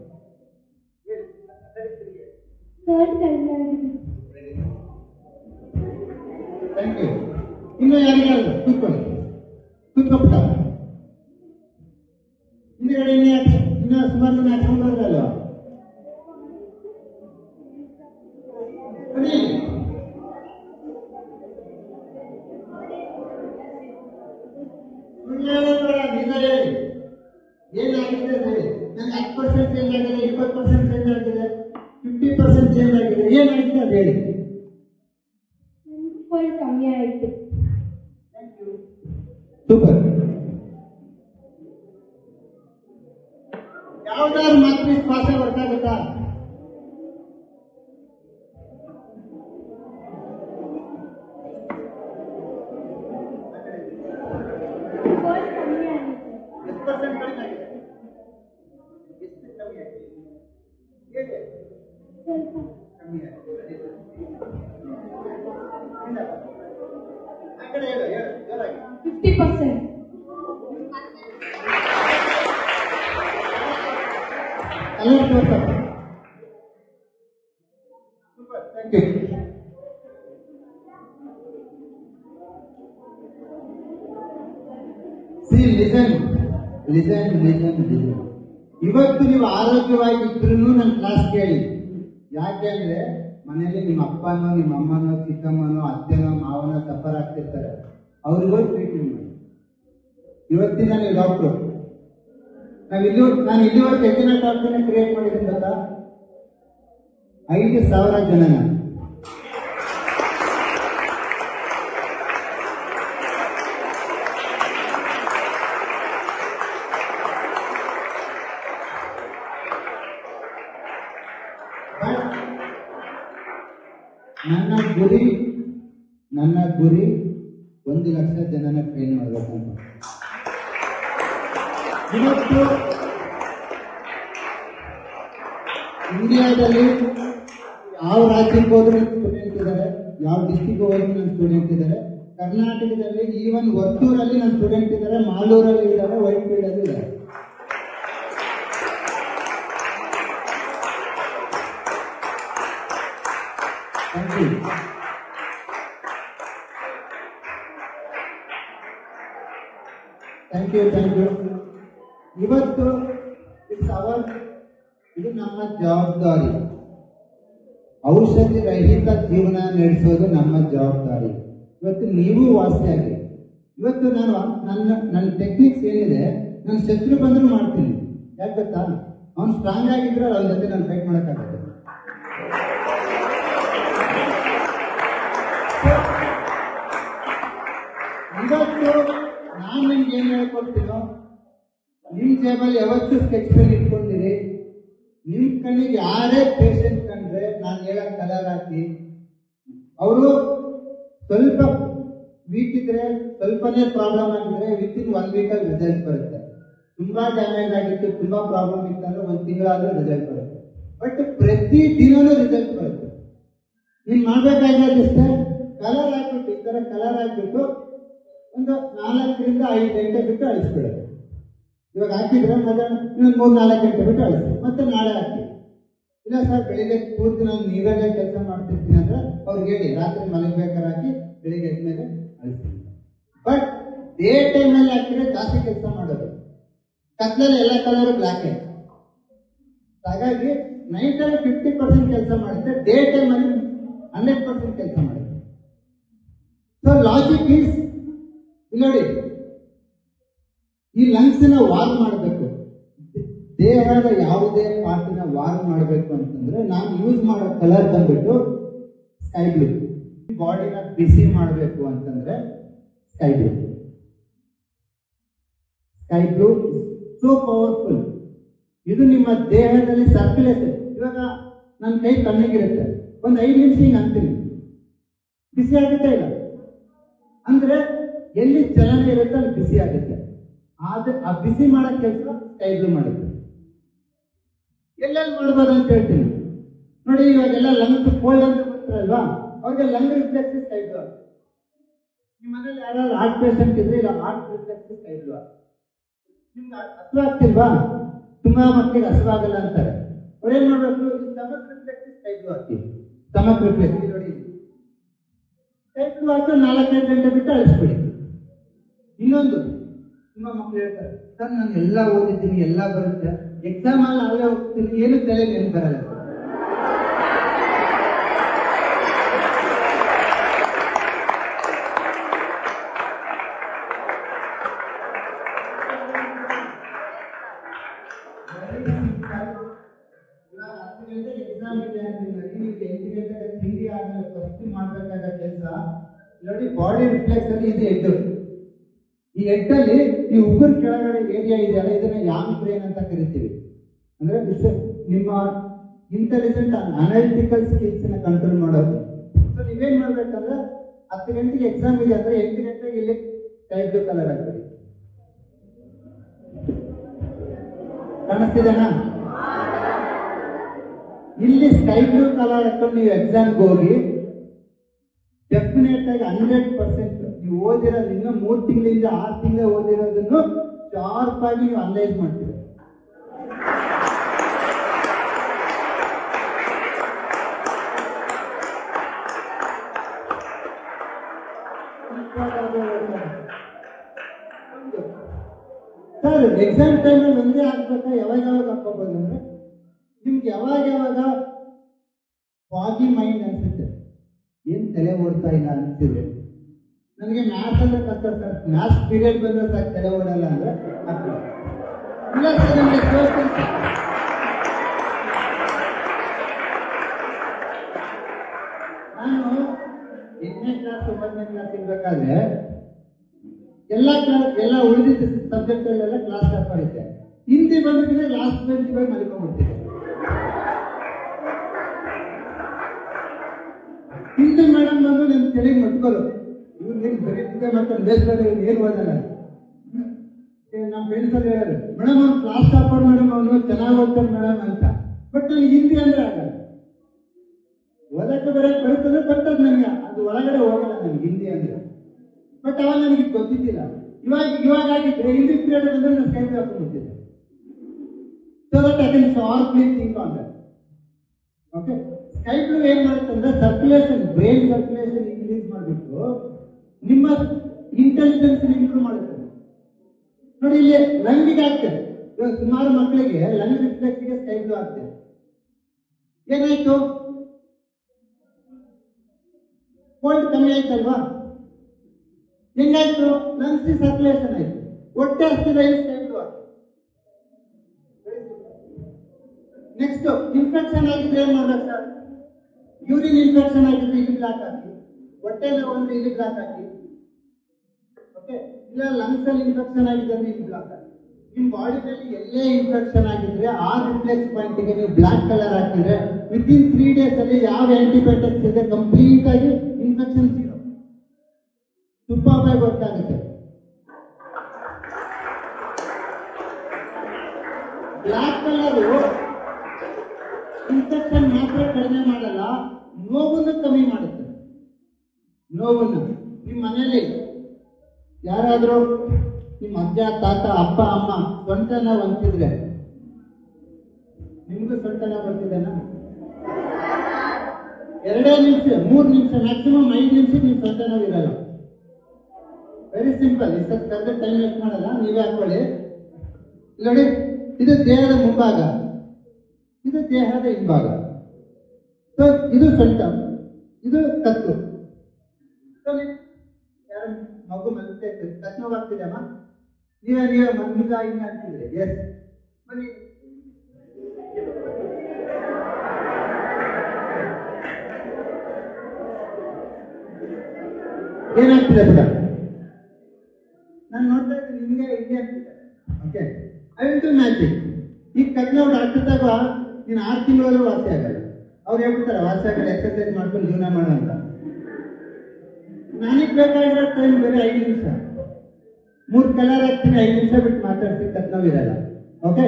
Speaker 1: Thank you. ಇನ್ನು ಯಾರಿಗಾದ್ರು ಕೂತ್ಕೊಳ್ಳಿ, ಕೂತ್ಕೊಬಿಟ್ಟ ಹಿಂದೆಗಡೆ ಇನ್ನು ಸುಮಾರು ಜನ ಹಾಕೊಂಡ್ರಲ್ವ? ಏನಾಗಿದೆ ಹೇಳಿ. ನನಗೆ 10% ಚೇಂಜ್ ಆಗಿದೆ, 20% ಚೇಂಜ್ ಆಗಿದೆ, 50% ಚೇಂಜ್ ಆಗಿದೆ, ಏನಾಗಿದೆ ಅದು ಹೇಳಿ.
Speaker 2: ಕಮ್ಮಿ ಆಯ್ತು.
Speaker 1: ಸೂಪರ್. ಯಾವ್ದಾದ್ರು ಮಾತ್ರ ಶ್ವಾಸ ವರ್ಕ್ ಆಗುತ್ತಾ? ಇವತ್ತು ನೀವು ಆರೋಗ್ಯವಾಗಿದ್ರು ನನ್ನ ಕ್ಲಾಸ್ ಕೇಳಿ. ಯಾಕೆಂದ್ರೆ ಮನೆಯಲ್ಲಿ ನಿಮ್ಮ ಅಪ್ಪನೋ, ನಿಮ್ಮ ಅಮ್ಮನೋ, ಚಿಕ್ಕಮ್ಮನೋ, ಅತ್ತೆನೋ, ಮಾವನೋ ಸಫರ್ ಆಗ್ತಿರ್ತಾರೆ, ಅವ್ರಿಗೂ ಟ್ರೀಟ್ಮೆಂಟ್ ಮಾಡಿ. ಇವತ್ತಿನ ನೀವು ಡಾಕ್ಟ್ರು. ನಾನು ಇಲ್ಲಿವರೆಗೆ ಹೆಚ್ಚಿನ ಡಾಕ್ಟರ್ನ ಕ್ರಿಯೇಟ್ ಮಾಡಿದ್ದೀನಿ ಗೊತ್ತಾ? 5,000 ಜನನ. ನನ್ನ ಗುರಿ 1 ಲಕ್ಷ ಜನನ ಟ್ರೈನ್ ಮಾಡಬೇಕು ಅಂತ. ಇವತ್ತು ಇಂಡಿಯಾದಲ್ಲಿ ಯಾವ ರಾಜ್ಯಕ್ಕೆ ಹೋದ್ರೂ ಸ್ಟೂಡೆಂಟ್ ಇದ್ದಾರೆ, ಯಾವ ಡಿಸ್ಟಿಕ್ ಹೋದ್ರೂ ನನ್ನ ಸ್ಟೂಡೆಂಟ್ ಇದ್ದಾರೆ. ಕರ್ನಾಟಕದಲ್ಲಿ ಈವನ್ ವರ್ತೂರಲ್ಲಿ ನನ್ನ ಸ್ಟೂಡೆಂಟ್ ಇದ್ದಾರೆ, ಮಾಲೂರಲ್ಲಿ ಇದ್ದಾರೆ, ವೈಟ್ಫೀಲ್ಡ್ ಅಲ್ಲಿ ಇದ್ದಾರೆ. Thank you. Thank you thank you. ಇವತ್ತು ಇದು ನಮ್ಮ ಜವಾಬ್ದಾರಿ. ಔಷಧಿ ರಹಿತ ಜೀವನ ನಡೆಸೋದು ನಮ್ಮ ಜವಾಬ್ದಾರಿ. ಇವತ್ತು ನೀವು ವಾಸಿಯಾಗಿ, ಇವತ್ತು ನಾನು ನನ್ನ ಟೆಕ್ನಿಕ್ಸ್ ಏನಿದೆ, ನನ್ನ ಶತ್ರು ಬಂದರೂ ಮಾಡ್ತೀನಿ. ಯಾಕೆ ಗೊತ್ತಾ? ಅವ್ನು ಸ್ಟ್ರಾಂಗ್ ಆಗಿದ್ರೆ ಅವ್ರ ಜೊತೆ ನಾನು ಫೈಟ್ ಮಾಡೋಕ್ಕಾಗತ್ತೆ. ಇವತ್ತು ನಾನು ನಿಮ್ಗೆ ಏನ್ ಹೇಳ್ಕೊಡ್ತೀನೋ, ನಿಮ್ ಜೇಬಲ್ಲಿ ಯಾವತ್ತೂ ಸ್ಕೆಚ್ ಪೆನ್ ಇಟ್ಕೊಂಡಿರಿ. ನಿಮ್ ಕಣ್ಣಿಗೆ ಯಾರೇ ಪೇಷಂಟ್ ಕಂಡ್ರೆ ನಾನು ಹೇಳೋ ಕಲರ್ ಹಾಕಿ, ಅವರು ಸ್ವಲ್ಪ ವೀಕ್ ಇದ್ರೆ, ಸ್ವಲ್ಪನೇ ಪ್ರಾಬ್ಲಮ್ ಆಗಿದ್ರೆ ವಿತಿನ್ 1 ವೀಕಲ್ಲಿ ರಿಸಲ್ಟ್ ಬರುತ್ತೆ. ತುಂಬಾ ಡ್ಯಾಮೇಜ್ ಆಗಿತ್ತು, ತುಂಬಾ ಪ್ರಾಬ್ಲಮ್ ಇತ್ತು ಅಂದ್ರೆ 1 ತಿಂಗಳಾದ್ರೂ ರಿಸಲ್ಟ್ ಬರುತ್ತೆ. ಬಟ್ ಪ್ರತಿ ದಿನನೂ ರಿಸಲ್ಟ್ ಬರುತ್ತೆ. ನೀನ್ ಮಾಡ್ಬೇಕಾಗಿರೋದಿಷ್ಟೇ, ಕಲರ್ ಹಾಕ್ಬಿಟ್ಟು, ಈ ತರ ಕಲರ್ ಹಾಕ್ಬಿಟ್ಟು ಒಂದು 4 ರಿಂದ 5 ಗಂಟೆ ಬಿಟ್ಟು ಅಳಿಸ್ಬಿಡುತ್ತೆ. ಇವಾಗ ಹಾಕಿದ್ರೆ ಮತ್ತೆ ಇನ್ನೊಂದು 3-4 ಗಂಟೆ ಬಿಟ್ಟು ಅಳಿಸಿ, ಮತ್ತೆ ನಾಳೆ ಹಾಕಿ. ಇಲ್ಲ ಸರ್ ಬೆಳಿಗ್ಗೆ ಪೂರ್ತಿ ನಾನು ನೀರಲ್ಲೇ ಕೆಲಸ ಮಾಡ್ತಿರ್ತೀನಿ ಅಂದ್ರೆ ಅವ್ರಿಗೆ ಹೇಳಿ, ರಾತ್ರಿ ಮಲಗಬೇಕಾದ್ರೆ ಹಾಕಿ ಬೆಳಿಗ್ಗೆ ಎದ್ಮೇಲೆ ಅಳಿಸ್ತೀನಿ. ಬಟ್ ಡೇ ಟೈಮ್ ಅಲ್ಲಿ ಹಾಕಿದ್ರೆ ಜಾಸ್ತಿ ಕೆಲಸ ಮಾಡೋದು, ಕತ್ಲಲ್ಲಿ ಎಲ್ಲ ಕಲರ್ ಬ್ಲಾಕ್. ಹಾಗಾಗಿ ನೈಟ್ ಅಲ್ಲಿ 50% ಕೆಲಸ ಮಾಡುತ್ತೆ, ಡೇ ಟೈಮ್ ಅಲ್ಲಿ 100% ಕೆಲಸ ಮಾಡುತ್ತೆ. ಸೊ ಲಾಜಿಕ್ ಈಸ್, ನೋಡಿ, ಈ ಲಂಗ್ಸ್ ನ ವಾರ್ ಮಾಡಬೇಕು, ದೇಹದ ಯಾವುದೇ ಪಾರ್ಟಿನ ವಾರ್ ಮಾಡಬೇಕು ಅಂತಂದ್ರೆ ನಾನು ಯೂಸ್ ಮಾಡೋ ಕಲರ್ ಬಂದ್ಬಿಟ್ಟು ಸ್ಕೈ ಬ್ಲೂ. ಬಾಡಿನ ಬಿಸಿ ಮಾಡಬೇಕು ಅಂತಂದ್ರೆ sky blue. Sky blue so powerful. ಇದು ನಿಮ್ಮ ದೇಹದಲ್ಲಿ ಸರ್ಕ್ಯುಲೇಷನ್. ಇವಾಗ ನನ್ನ ಕೈ ತಣ್ಣಗಿರುತ್ತೆ, ಒಂದು 5 ನಿಮಿಷ ಹಿಂಗೆ ಅಂತೀನಿ, ಬಿಸಿ ಆಗುತ್ತೆ ಇಲ್ಲ ಅಂದ್ರೆ ಎಲ್ಲಿ ಚಲನೆ ಇರುತ್ತೆ ಅಲ್ಲಿ ಬಿಸಿ ಆಗುತ್ತೆ. ಆದ್ರೆ ಆ ಬಿಸಿ ಮಾಡೋ ಕೆಲಸ ಸ್ಕೈ ಬ್ಲೂ ಮಾಡುತ್ತೆ. ಎಲ್ಲೆಲ್ಲಿ ಮಾಡ್ಬೋದು ಅಂತ ಹೇಳ್ತೀನಿ ನೋಡಿ. ಇವಾಗೆಲ್ಲ ಲಂಗ್ಸ್ ಕೋಲ್ಡ್ ಅಂತ ಬರ್ತಾರಲ್ವಾ, ಅವ್ರಿಗೆ ಲಂಗ್ ರಿಫ್ಲೆಕ್ಸ್ ಸ್ಕೈ ಬ್ಲೂ. ನಿಮ್ಮ ಮನೇಲಿ ಯಾರು ಹಾರ್ಟ್ ಪೇಷಂಟ್ ಇದ್ರೆ ಇಲ್ಲ, ಹಾರ್ಟ್ ರಿಫ್ಲೆಕ್ಸ್ ಸ್ಕೈ ಬ್ಲೂ. ನಿಮ್ಗೆ ಹಸುವಾಗ್ತಿಲ್ವಾ? ತುಂಬಾ ಮಕ್ಕಳಿಗೆ ಹಸುವಾಗಲ್ಲ ಅಂತಾರೆ. ಅವ್ರೇನ್ ಮಾಡ್ಬೇಕು? ಸ್ಟಮಕ್ ರಿಫ್ಲೆಕ್ಸ್ ಸ್ಕೈ ಬ್ಲೂ ಹಾಕ್ತೀವಿ. ಸ್ಟಮಕ್ ರಿಫ್ಲೆಕ್ಸ್ ನೋಡಿ, ಸ್ಕೈ ಬ್ಲೂ ಹಾಕಿ 4-5 ಗಂಟೆ ಬಿಟ್ಟು ಅಳಿಸ್ಬಿಡಿ. ಇನ್ನೊಂದು, ತುಂಬಾ ಮಕ್ಕಳು ಹೇಳ್ತಾರೆ, ಸರ್ ನಾನು ಎಲ್ಲ ಓದಿದ್ದೀನಿ, ಎಲ್ಲ ಬರುತ್ತೆ, ಎಕ್ಸಾಮ್ ಅಲ್ಲಿ ಅಲ್ಲೇ ಹೋಗ್ತೀನಿ, ಏನು ತಲೆ ನೆನಪು ಬರಲ್ಲ. ಎಕ್ಸಾಮ್ ಇದೆ ಅಂತಿದ್ರೆ ನೀವು 8 ಗಂಟೆಗೆ ತಿಂಡಿ ಆದ್ಮೇಲೆ ಫಸ್ಟ್ ಮಾಡ್ಬೇಕಾದ ಕೆಲಸ ನೋಡಿ, ಬಾಡಿ ರಿಫ್ಲೆಕ್ಸ್ ಅಲ್ಲಿ ಇದು ಹೆಡ್. ಈ ಹೆಡ್ ಅಲ್ಲಿ ಈ ಉಗುರು ಕೆಳಗಡೆ ಏರಿಯಾ ಇದೆಯಲ್ಲ, ಇದನ್ನ ಯಾಂಗ್ ಬ್ರೈನ್ ಅಂತ ಕರಿತೀವಿ. ಅಂದ್ರೆ ನಿಮ್ಮ ಇಂಟೆಲಿಜೆಂಟ್ ಅನಾಲಿಟಿಕಲ್ ಸ್ಕಿಲ್ಸ್ ನ ಕಂಟ್ರೋಲ್ ಮಾಡೋದು. ಸೊ ನೀವೇನ್ ಮಾಡ್ಬೇಕಂದ್ರೆ 10 ಗಂಟೆಗೆ ಎಕ್ಸಾಮ್ ಇದೆ ಅಂದ್ರೆ 8 ಗಂಟೆಗೆ ಇಲ್ಲಿ ಸ್ಕೈ ಬ್ಲೂ ಕಲರ್ ಹಾಕ್ತೀವಿ. ಕಾಣಿಸ್ತಿದೆನಾ? ಇಲ್ಲಿ ಸ್ಕೈ ಬ್ಲೂ ಕಲರ್ ಹಾಕೊಂಡು ನೀವು ಎಕ್ಸಾಮ್ಗೆ ಹೋಗಿ ಡೆಫಿನೆಟ್ ಆಗಿ 100% ನೀವು ಓದಿರೋದು ಇನ್ನು 3 ತಿಂಗಳಿಂದ 6 ತಿಂಗಳ ಓದಿರೋದನ್ನು ಶಾರ್ಪ್ ಆಗಿ ನೀವು ಅನಲೈಸ್ ಮಾಡ್ತೀರಿ. ಸರ್ ಎಕ್ಸಾಮ್ ಟೈಮಲ್ಲಿ ಒಂದೇ ಹಾಕ್ಬೇಕಾ, ಯಾವಾಗ ಹಾಕೋಬಹುದು ಅಂದ್ರೆ ನಿಮ್ಗೆ ಯಾವಾಗ ಫಾಗಿ ಮೈಂಡ್ ಅನ್ಸುತ್ತೆ, ಏನ್ ತಲೆ ಓಡ್ತಾ ಇಲ್ಲ ಅನ್ಸಿದ್ರೆ, ನನಗೆ ಮ್ಯಾಥ್ಸ್ ಅಂದ್ರೆ ಕಷ್ಟ ಸರ್, ಮ್ಯಾಥ್ಸ್ ಪೀರಿಯಡ್ ಬಂದ್ರೆ ಸಾಕು ತಲೆ ಓಡಲ್ಲ ಅಂದ್ರೆ ಇಲ್ಲ ಸರ್ ನನಗೆ ನಾನು 8ನೇ ಕ್ಲಾಸ್ 9ನೇ ಕ್ಲಾಸ್ ಇರ್ಬೇಕಾದ್ರೆ ಎಲ್ಲ ಉಳಿದಿದ್ದ ಸಬ್ಜೆಕ್ಟ್ ಅಲ್ಲೆಲ್ಲ ಕ್ಲಾಸ್ ಟಾಪ್ ಆಗಿದ್ದೆ. ಹಿಂದಿ ಬಂದ್ರೆ ಲಾಸ್ಟ್ ಬೆಂಚ್ ಹೋಗಿ ಮಲ್ಕೊಂಡ್ಬಿಡ್ತಿದ್ದೆ. ಹಿಂದಿ ಮೇಡಮ್ ಬಂದು ನನ್ನ ತೆರೆಗೆ ಮಟ್ಕೋರು, ಇವ್ರು ನೀನು ಬರೀತಿದ್ದೆ ಮಾಡ್ಕೊಂಡು ಬೇಸ್ತಾರೆ, ಇವ್ರು ಏನು ಓದಲ್ಲ. ನಮ್ಮ ಫ್ರೆಂಡ್ಸ್ ಅಲ್ಲಿ ಹೇಳೋರು, ಮೇಡಮ್ ಅವ್ನು ಕ್ಲಾಸ್ ಟಾಪರ್ ಮೇಡಮ್, ಅವನು ಚೆನ್ನಾಗಿ ಓದ್ತಾನೆ ಮೇಡಮ್ ಅಂತ. ಬಟ್ ನನಗೆ ಹಿಂದಿ ಅಂದ್ರೆ ಆಗಲ್ಲ, ಓದಕ್ಕೆ ಬರೋಕ್ಕೆ ಬರ್ತದೆ, ಬರ್ತದೆ ನನಗೆ, ಅದು ಒಳಗಡೆ ಹೋಗಲ್ಲ ನನಗೆ ಹಿಂದಿ ಅಂದ್ರೆ. ಬಟ್ ಅವಾಗ ನನಗೆ ಗೊತ್ತಿದ್ದಿಲ್ಲ. ಇವಾಗ ಆಗಿದ್ರೆ ಹಿಂದಿ ಪೀರಿಯಡ್ ಬಂದ್ರೆ ನಾನು ಸ್ಕೈ ಬ್ಲೂ ಹಾಕೊಂಡ್ಬಿಡ್ತಿದ್ದೆ. So that I can sharply think on that. Okay, sky blue ಏನ್ ಮಾಡುತ್ತೆ ಅಂದ್ರೆ ಸರ್ಕ್ಯುಲೇಷನ್, ಬ್ರೈನ್ ಸರ್ಕ್ಯುಲೇಷನ್ ಇನ್ಕ್ರೀಸ್ ಮಾಡಿಬಿಟ್ಟು ನಿಮ್ಮ ಇಂಟೆಲಿಜೆನ್ಸ್ ಇಂಪ್ರೂವ್ ಮಾಡುತ್ತೆ. ನೋಡಿ ಇಲ್ಲಿ ಲಂಗಿಗೆ ಆಗ್ತದೆ. ಇವಾಗ ಸುಮಾರು ಮಕ್ಕಳಿಗೆ ಲಂಗ್ ರಿಫ್ಲೆಕ್ಸ್ಗೆ ಸ್ಕೈ ಬ್ಲೂ ಆಗ್ತದೆ. ಏನಾಯ್ತು? ಕೋಲ್ಡ್ ಕಮ್ಮಿ ಆಯ್ತಲ್ವಾ? ಹೆಂಗಾಯ್ತು? ಲಂಗ್ಸ್ ಸರ್ಕ್ಯುಲೇಷನ್ ಆಯ್ತು. ಹೊಟ್ಟೆ ಹಸ್ತಿದ್ರೆ ಸ್ಕೈ ಬ್ಲೂ ಆಗ್ತದೆ. ನೆಕ್ಸ್ಟ್ ಇನ್ಫೆಕ್ಷನ್ ಆಗಿದ್ರೆ ಏನ್ ಮಾಡ್ಬೇಕು ಸರ್? ಯೂರಿನ್ ಇನ್ಫೆಕ್ಷನ್ ಆಗಿದ್ರೆ ಇಲ್ಲಿ ಬ್ಲಾಕ್ ಹಾಕಿ, ಹೊಟ್ಟೆ ನೋವು ಅಂದ್ರೆ ಇಲ್ಲಿ ಬ್ಲಾಕ್ ಹಾಕಿ, ಓಕೆ? ಇಲ್ಲ ಲಂಗ್ಸ್ ಅಲ್ಲಿ ಇನ್ಫೆಕ್ಷನ್ ಆಗಿದ್ರೆ ಇಲ್ಲಿ ಬ್ಲಾಕ್ ಹಾಕಿ. ನಿಮ್ ಬಾಡಿನಲ್ಲಿ ಎಲ್ಲೇ ಇನ್ಫೆಕ್ಷನ್ ಆಗಿದ್ರೆ ಆ ರಿಫ್ಲೆಕ್ಸ್ ಪಾಯಿಂಟ್ ಗೆ ನೀವು ಬ್ಲಾಕ್ ಕಲರ್ ಹಾಕಿದ್ರೆ ವಿತಿನ್ 3 days ಅಲ್ಲಿ ಯಾವ ಆಂಟಿಬಯೋಟಿಕ್ಸ್ ಇದೆ ಕಂಪ್ಲೀಟ್ ಆಗಿ ಇನ್ಫೆಕ್ಷನ್ ಜೀರೋ. ತುಪ್ಪಾಪಾಯ ಗೊತ್ತಾಗುತ್ತೆ. ಬ್ಲಾಕ್ ಕಲರ್ ಇನ್ಫೆಕ್ಷನ್ ಮಾತ್ರ ಕಡಿಮೆ ಮಾಡಲ್ಲ, ನೋವನ್ನು ಕಮ್ಮಿ ಮಾಡುತ್ತೆ. ನೋವನ್ನು ನಿಮ್ಮ ಮನೆಯಲ್ಲಿ ಯಾರಾದ್ರೂ ನಿಮ್ಮ ಅಜ್ಜ ತಾತ ಅಪ್ಪ ಅಮ್ಮ ಸೊಂಟ ನೋವು ಅಂತಿದ್ರೆ ನಿಮ್ಗೂ ಸೊಂಟ ನೋವು ಬರ್ತಿದ್ದೇನಾ? 2 ನಿಮಿಷ 3 ನಿಮಿಷ ಮ್ಯಾಕ್ಸಿಮಮ್ 5 ನಿಮಿಷ ನಿಮ್ ಸೊಂಟ ನೋವು ಇರಲ್ಲ. Very simple. ಇಷ್ಟೊತ್ತು ಟೈಮ್ ವೇಸ್ಟ್ ಮಾಡಲ್ಲ, ನೀವೇ ಹಾಕೊಳ್ಳಿ. ನೋಡಿ, ಇದು ದೇಹದ ಮುಂಭಾಗ, ಇದು ದೇಹದ ಹಿಂಭಾಗ. ಸೊ ಇದು ಸೊಂಟ, ಇದು ಕತ್ತು. ಯಾರು ಮಗು ಮಲಗ್ತಾ ಇತ್ತು, ಕತ್ತು ನೋವಾಗ್ತಿದೆ ಅಮ್ಮ? ನೀವೇ ಮಗುಗ ಹಿಂಗೆ ಅಂತಿದ್ರೆ ಎಸ್ ಬನ್ನಿ. ಏನಾಗ್ತಿದೆ ಬಿಡ? ನಾನು ನೋಡ್ತಾ ಇದ್ದೀನಿ ನಿಮಗೆ ಹಿಂಗೆ ಆಗ್ತಿದೆ. Okay, I will do magic. ಈಗ ಕತ್ನೋ ಡಾಕ್ಟರ್ ತಗ ನೀನು 6 ತಿಂಗಳಲ್ಲೂ ವಾಸಿ ಆಗಲ್ಲ. ಅವ್ರು ಹೇಳ್ಬಿಡ್ತಾರೆ ವಾಸಿ ಆಗಲ್ಲ, ಎಕ್ಸರ್ಸೈಸ್ ಮಾಡ್ಕೊಂಡು ಜೀವನ ಮಾಡೋ ಅಂತ. ನನಗೆ ಬೇಕಾಗಿರೋ ಟೈಮ್ ಬೇರೆ 5 ನಿಮಿಷ. 3 ಕಲರ್ ಹಾಕ್ತೀನಿ, 5 ನಿಮಿಷ ಬಿಟ್ಟು ಮಾತಾಡ್ತೀನಿ, ಕತ್ನೋ ಇರಲ್ಲ. Okay,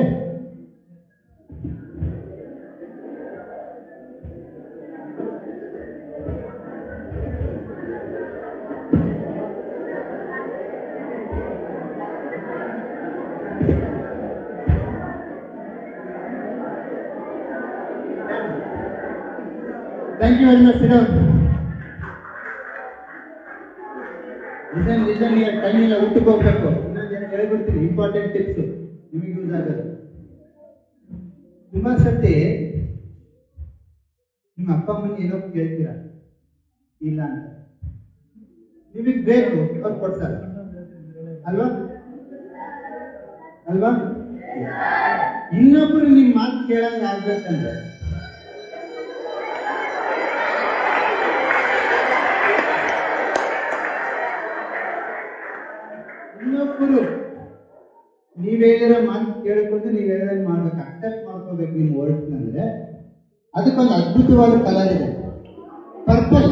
Speaker 1: thank you very much. Listen ಈಗ ಟೈಮ್ ಇಲ್ಲ, ಊಟಕ್ಕೆ ಹೋಗ್ಬೇಕು. ಇನ್ನೊಂದು ಹೇಳ್ಬಿಡ್ತೀನಿ, ಇಂಪಾರ್ಟೆಂಟ್ ಟಿಪ್ಸ್ ನಿಮಗೆ ಯೂಸ್ ಆಗೋದು. ತುಂಬಾ ಸತಿ ನಿಮ್ಮ ಅಪ್ಪ ಅಮ್ಮನ ಏನೋ ಕೇಳ್ತೀರಾ, ಇಲ್ಲ ಅಂತ ನಿಮಗೆ ಬೇಕು ಅವ್ರು ಕೊಡ್ತಾರೆ ಅಲ್ವಾ? ಅಲ್ವಾ? ಇನ್ನೊಬ್ರು ನಿಮ್ ಮಾತು ಕೇಳಂಗ ಆಗ್ಬೇಕಂದ್ರೆ ಇನ್ನೊಬ್ಬರು ನೀವ್ ಹೇಳಿರೋ ಮಾತು ಕೇಳಿಕೊಂಡು ನೀವ್ ಹೇಳಿದಂಗೆ ಮಾಡ್ಬೇಕು, ಅಕ್ಸೆಪ್ಟ್ ಮಾಡ್ಕೋಬೇಕು ನಿಮ್ಮ ವರ್ಡ್ಸ್. ಅಂದ್ರೆ ಅದಕ್ಕೊಂದು ಅದ್ಭುತವಾದ ಕಲರ್ ಇದೆ, ಪರ್ಪಲ್.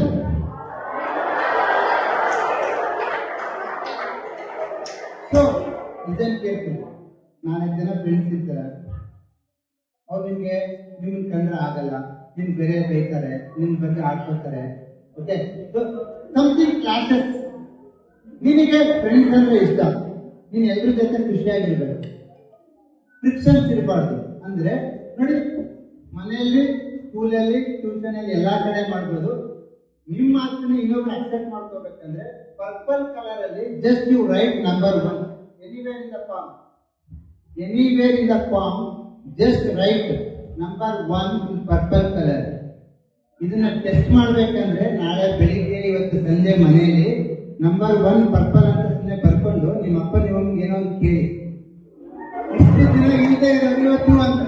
Speaker 1: ಸೊ ಇದನ್ನು ಕೇಳ್ತೀನಿ. 4 ಜನ ಫ್ರೆಂಡ್ಸ್ ಇರ್ತಾರೆ, ಅವ್ರು ನಿಮ್ಗೆ ಕಂಡ್ರೆ ಆಗಲ್ಲ, ನಿಮ್ ಬೇರೆ ಬೈತಾರೆ, ನಿಮ್ ಬಗ್ಗೆ ಆಡ್ಕೊತಾರೆ. Okay, something classes. ನಿನಗೆ ಫ್ರೆಂಡ್ಸ್ ಅಂದ್ರೆ ಇಷ್ಟ, ನೀನ್ ಎಲ್ರ ಜೊತೆ ಖುಷಿಯಾಗಿರ್ಬೇಕು, ಫ್ರಿಕ್ಷನ್ಸ್ ಇರಬಾರ್ದು. ಅಂದ್ರೆ ನೋಡಿ, ಮನೆಯಲ್ಲಿ, ಸ್ಕೂಲಲ್ಲಿ, ಟ್ಯೂಷನ್ ಅಲ್ಲಿ ಎಲ್ಲಾ ಕಡೆ ಮಾಡ್ಬೋದು. ನಿಮ್ಮ ಮಾತನ್ನ ಇನ್ನೊಬ್ರು ಅಕ್ಸೆಪ್ಟ್ ಮಾಡ್ಕೋಬೇಕಂದ್ರೆ ಪರ್ಪಲ್ ಕಲರ್ ಅಲ್ಲಿ just you write number 1 anywhere in the form. Anywhere in the form just write number 1 in purple colour. ಇದನ್ನ ಟೆಸ್ಟ್ ಮಾಡ್ಬೇಕಂದ್ರೆ ನಾಳೆ ಬೆಳಿಗ್ಗೆ ಇವತ್ತು ಸಂಜೆ ಮನೆಯಲ್ಲಿ ನಂಬರ್ 1 ಪರ್ಪಲ್ ಅಂತ ಸುಮ್ಮನೆ ಬರ್ಕೊಂಡು ನಿಮ್ಮ ಅಪ್ಪ ನಿಮಗೆ ಏನೋ ಒಂದು ಕೇಳಿ, ಇಷ್ಟು ದಿನ ಇಲ್ಲದೆ ಇರೋದು ಇವತ್ತು ಅಂತ.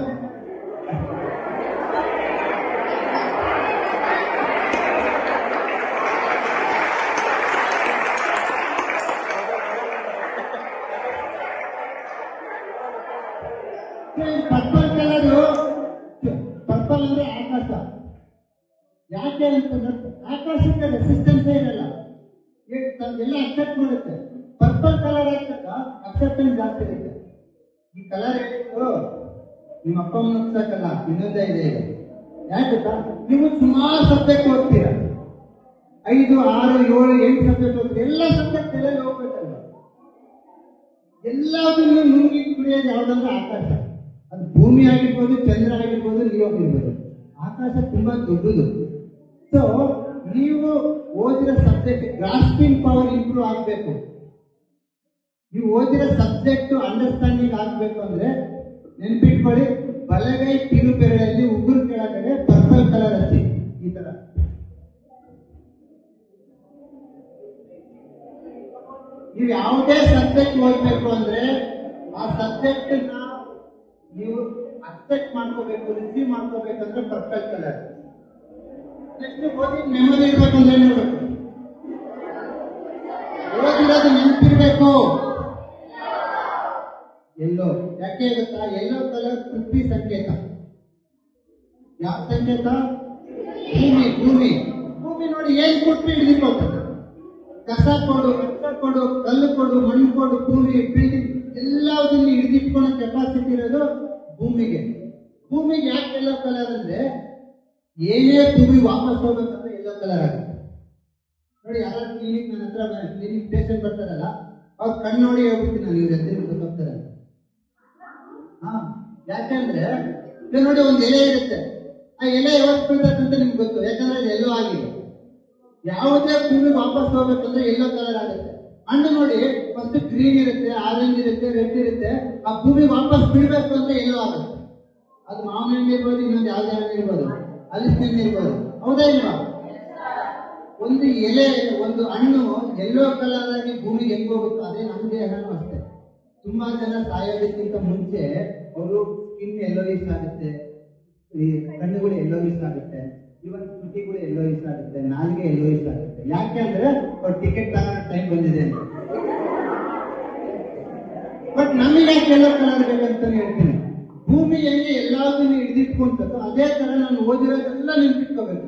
Speaker 1: ಪರ್ಪಲ್ ಕಲರು, ಪರ್ಪಲ್ ಅಂದ್ರೆ ಆಕಾಶ. ಯಾಕೆ ಅಂತಂದ್ರೆ ಆಕಾಶಕ್ಕೆ ರೆಸಿಸ್ಟೆನ್ಸ್ ಇರಲ್ಲ, ಎಲ್ಲ ಅಕ್ಸೆಪ್ಟ್ ಮಾಡುತ್ತೆ. ಪರ್ಪಲ್ ಕಲರ್ ಹಾಕಿದಾಗ ಅಕ್ಸೆಪ್ಟೆನ್ಸ್ ಜಾಸ್ತಿ ಇರುತ್ತೆ. ಈ ಕಲರ್ ಹೇಳಿದ್ದು ನಿಮ್ಮ ಅಪ್ಪ ಅಮ್ಮನ ಸಾಕಲ್ಲ, ಇನ್ನೊಂದೇ ಇದೆ. ಯಾಕೆ ನೀವು ಸುಮಾರು ಸಬ್ಜೆಕ್ಟ್ ಓದ್ತೀರ, 5, 6, 7, 8 ಸಬ್ಜೆಕ್ಟ್ ಓದ್ತೀರ. ಎಲ್ಲ ಸಬ್ಜೆಕ್ಟ್ ಎಲ್ಲ ಹೋಗ್ಬೇಕಲ್ಲ. ಎಲ್ಲದನ್ನು ನುಂಗಿ ಕುಡಿಯೋದು ಯಾವ್ದಂದ್ರೆ ಆಕಾಶ. ಅದು ಭೂಮಿ ಆಗಿರ್ಬೋದು, ಚಂದ್ರ ಆಗಿರ್ಬೋದು, ನೀವು ಆಗಿರ್ಬೋದು. ಆಕಾಶ ತುಂಬಾ ದೊಡ್ಡದು. ಸೊ ನೀವು ಓದಿರೋ ಸಬ್ಜೆಕ್ಟ್ ಗ್ರಾಸ್ಪಿಂಗ್ ಪವರ್ ಇಂಪ್ರೂವ್ ಆಗಬೇಕು. ನೀವು ಓದಿರೋ ಸಬ್ಜೆಕ್ಟ್ ಅಂಡರ್ಸ್ಟ್ಯಾಂಡಿಂಗ್ ಆಗ್ಬೇಕು ಅಂದ್ರೆ ನೆನ್ಪಿಟ್ಕೊಳ್ಳಿ, ಬಲಗೈ ಕಿರು ಬೆರಳಲ್ಲಿ ಉಗುರು ಕೆಳಗಡೆ ಪರ್ಪಲ್ ಕಲರ್ ಹಚ್ಚಿ ಈ ತರ. ನೀವು ಯಾವುದೇ ಸಬ್ಜೆಕ್ಟ್ ಓದ್ಬೇಕು ಅಂದ್ರೆ ಆ ಸಬ್ಜೆಕ್ಟ್ ನ ನೀವು ಅಕ್ಸೆಪ್ಟ್ ಮಾಡ್ಕೋಬೇಕು, ರಿಸೀವ್ ಮಾಡ್ಕೋಬೇಕಂದ್ರೆ ಪರ್ಪಲ್ ಕಲರ್. ನೆಕ್ಸ್ಟ್ ಓದಿ ಮೆಮೊರಿ ಇರ್ಬೇಕು ಅಂದ್ರೆ ನೋಡ್ಬೇಕು, ಓದಿರೋದು ನೆನಪಿರ್ಬೇಕು. ಎಲ್ಲೋ ಯಾಕೆ ಗೊತ್ತಾ? ಎಲ್ಲೋ ಕಲರ್ ಪೃಥ್ವಿ ಸಂಕೇತ. ಯಾವ ಸಂಕೇತ? ಭೂಮಿ. ಭೂಮಿ ಭೂಮಿ ನೋಡಿ ಏನ್ ಕೊಟ್ಟು ಹಿಡಿದಿರ್ಬೋದು. ಕಸ ಕೊಡು, ಕೊಡು, ಕಲ್ಲು ಕೊಡು, ಮಣ್ಣು ಕೊಡು, ಭೂಮಿ, ಬಿಲ್ಡಿಂಗ್ ಎಲ್ಲದನ್ನು ಹಿಡಿದಿಟ್ಕೊಳ್ಳೋ ಕೆಪಾಸಿಟಿ ಇರೋದು ಭೂಮಿಗೆ. ಭೂಮಿಗೆ ಯಾಕೆ ಎಲ್ಲೋ ಕಲರ್ ಅಂದ್ರೆ ಏನೇ ಭೂಮಿ ವಾಪಸ್ ಹೋಗ್ಬೇಕಂದ್ರೆ ಎಲ್ಲೋ ಕಲರ್ ಆಗುತ್ತೆ. ನೋಡಿ ಯಾರು ಕ್ಲಿನಿಕ್ ನನ್ನ ಹತ್ರ ಕ್ಲಿನಿಕ್ ಪೇಷಂಟ್ ಬರ್ತಾರಲ್ಲ, ಅವ್ರು ಕಣ್ಣು ನೋಡಿ ಹೇಳ್ಬಿಡ್ತೀನಿ ನಾನು ಇವ್ರ ಎದ್ದು ಗೊತ್ತಾಗ್ತಾರೆ. ಯಾಕಂದ್ರೆ ನೋಡಿ ಒಂದು ಎಲೆ ಇರುತ್ತೆ, ಆ ಎಲೆ ಯಾವತ್ತು ಬೀಳ್ಬೇಕಂತ ನಿಮ್ಗೆ ಗೊತ್ತು, ಯಾಕಂದ್ರೆ ಅದು ಎಲ್ಲೋ ಆಗಿದೆ. ಯಾವುದೇ ಭೂಮಿ ವಾಪಸ್ ಹೋಗ್ಬೇಕಂದ್ರೆ ಎಲ್ಲೋ ಕಲರ್ ಆಗುತ್ತೆ. ಹಣ್ಣು ನೋಡಿ ಫಸ್ಟ್ ಗ್ರೀನ್ ಇರುತ್ತೆ, ಆರೆಂಜ್ ಇರುತ್ತೆ, ರೆಡ್ ಇರುತ್ತೆ. ಆ ಭೂಮಿ ವಾಪಸ್ ಬೀಳ್ಬೇಕು ಅಂದ್ರೆ ಎಲ್ಲೋ ಆಗುತ್ತೆ. ಅದು ಮಾವಿನ ಹಣ್ಣು ಇರ್ಬೋದು, ಇನ್ನೊಂದು ಯಾವ್ದೇ ಹಣ್ಣು ಇರ್ಬೋದು, ಹಲಸಿನ ಹಣ್ಣು ಇರ್ಬೋದು, ಹೌದಾ ಇಲ್ವಾ? ಒಂದು ಎಲೆ, ಒಂದು ಹಣ್ಣು ಎಲ್ಲೋ ಕಲರ್ ಆಗಿ ಭೂಮಿಗೆ ಹೆಂಗ್ ಹೋಗುತ್ತೋ ಅದೇ ನಮ್ಮ ದೇಹನೂ ಅಷ್ಟೇ. ತುಂಬಾ ಜನ ಸಾಯೋದಕ್ಕಿಂತ ಮುಂಚೆ ಅವರು ಸ್ಕಿನ್ ಎಲ್ಲೋಯಿಸ್ ಆಗುತ್ತೆ, ಈ ಕಣ್ಣುಗಳು ಎಲ್ಲೋಯಿಸ್ ಆಗುತ್ತೆ, ಇವನ್ ತುಟಿಗಳು ಎಲ್ಲೋಯಿಸ್ ಆಗುತ್ತೆ, ನಾಲಿಗೆ ಎಲ್ಲೋಯಿಸ್ ಆಗುತ್ತೆ. ಯಾಕೆ ಅಂದ್ರೆ ಅವ್ರು ಟಿಕೆಟ್ ತಗೊಳ್ಳೋ ಟೈಮ್ ಬಂದಿದೆ ಅಂತ. ಬಟ್ ನಮಗೆ ಯಾಕೆ ಎಲ್ಲೋ ಕಲರ್ ಬೇಕಂತ ಹೇಳ್ತೀನಿ. ಭೂಮಿ ಹೆಂಗೆ ಎಲ್ಲದನ್ನು ಹಿಡಿದಿಟ್ಕೊಂತದ್ದು ಅದೇ ತರ ನಾನು ಓದಿರೋದೆಲ್ಲ ನೆನ್ಪಿಟ್ಕೋಬೇಕು.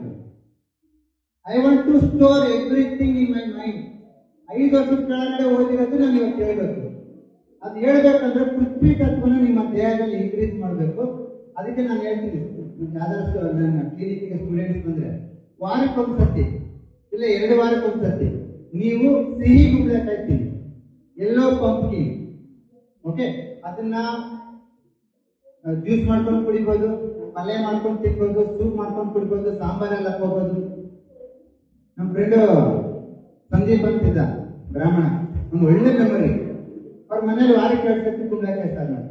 Speaker 1: I want to store everything in my mind. 5 ವರ್ಷದ ಕೆಳಗಡೆ ಓದಿರೋದು ನಾನು ಇವತ್ತು ಹೇಳ್ಬೇಕು. ಅದು ಹೇಳ್ಬೇಕಂದ್ರೆ ಪೃಥ್ವಿ ತತ್ವನ ನಿಮ್ಮ ದೇಹದಲ್ಲಿ ಇನ್ಕ್ರೀಸ್ ಮಾಡಬೇಕು. ಅದಕ್ಕೆ ನಾನು ಹೇಳ್ತೀನಿ, ಆದಷ್ಟು ನನ್ನ ಕ್ಲಿನಿಕ್ಗೆ ಸ್ಟೂಡೆಂಟ್ಸ್ ಬಂದ್ರೆ ವಾರಕ್ಕೊಂದ್ಸತಿ ಇಲ್ಲ 2 ವಾರಕ್ಕೊಂದ್ಸತಿ ನೀವು ಸಿಹಿ ಕುಡಿಬೇಕಾಗ್ತೀನಿ, ಎಲ್ಲೋ ಪಂಪ್ಕಿನ್. ಓಕೆ, ಅದನ್ನ ಜ್ಯೂಸ್ ಮಾಡ್ಕೊಂಡು ಕುಡಿಬೋದು, ಪಲ್ಯ ಮಾಡ್ಕೊಂಡು ತಿನ್ಬೋದು, ಸೂಪ್ ಮಾಡ್ಕೊಂಡು ಕುಡಿಬೋದು, ಸಾಂಬಾರಲ್ಲಿ ಹಾಕೋಬಹುದು. ನಮ್ಮ ಫ್ರೆಂಡು ಸಂದೀಪ್ ಅಂತಿದ್ದ ಬ್ರಾಹ್ಮಣ, ಒಂದು ಒಳ್ಳೆ ಮೆಮೊರಿ. ಅವ್ರ ಮನೇಲಿ ವಾರಕ್ಕೆ 2 ಸತಿ ಕುಂಬಳಕಾಯಿ ಸಾರು ಮಾಡ್ತಾರೆ.